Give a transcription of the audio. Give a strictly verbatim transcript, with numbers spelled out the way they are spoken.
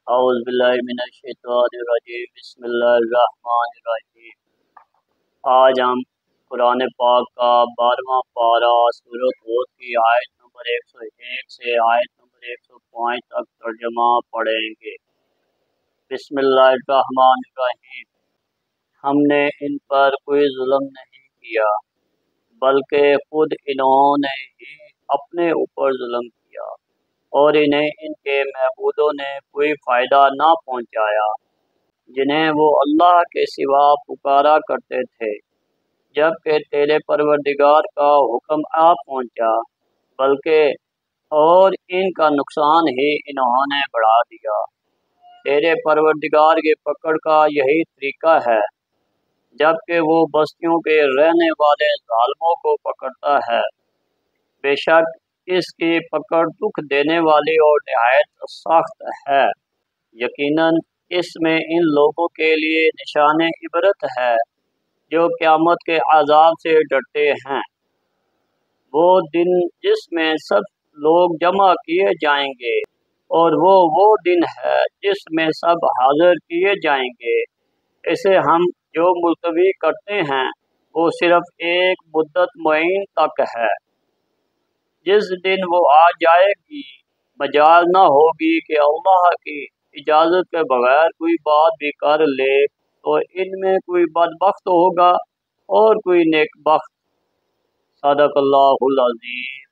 اعوذ باللہ من الشیطان الرجیم بسم اللہ الرحمن الرحیم۔ آج ہم قرآن پاک کا بارہواں پارہ سورۃ ہود کی آیت نمبر ایک سو ایک سے آیت نمبر ایک سو پانچ تک ترجمہ پڑھیں گے۔ بسم اللہ الرحمن الرحیم۔ ہم نے ان پر کوئی ظلم نہیں کیا بلکہ خود انہوں نے ہی اپنے اوپر ظلم کیا، اور انہیں ان کے معبودوں نے کوئی فائدہ نہ پہنچایا جنہیں وہ اللہ کے سوا پکارا کرتے تھے، جبکہ تیرے پروردگار کا حکم آ پہنچا، بلکہ اور ان کا نقصان ہی انہوں نے بڑھا دیا۔ تیرے پروردگار کی پکڑ کا یہی طریقہ ہے، جبکہ وہ بستیوں کے رہنے والے ظالموں کو پکڑتا ہے۔ بے شک اس کی پکڑ دکھ دینے والی اور نہایت سخت ہے۔ یقیناً اس میں ان لوگوں کے لیے نشان عبرت ہے جو قیامت کے عذاب سے ڈرتے ہیں۔ وہ دن جس میں سب لوگ جمع کیے جائیں گے، اور وہ وہ دن ہے جس میں سب حاضر کیے جائیں گے۔ اسے ہم جو ملتوی کرتے ہیں وہ صرف ایک مدت معین تک ہے۔ جس دن وہ آ جائے گی، مجال نہ ہوگی کہ اللہ کی اجازت کے بغیر کوئی بات بھی کر لے، تو ان میں کوئی بدبخت ہوگا اور کوئی نیک بخت۔ صدق اللہ العظیم۔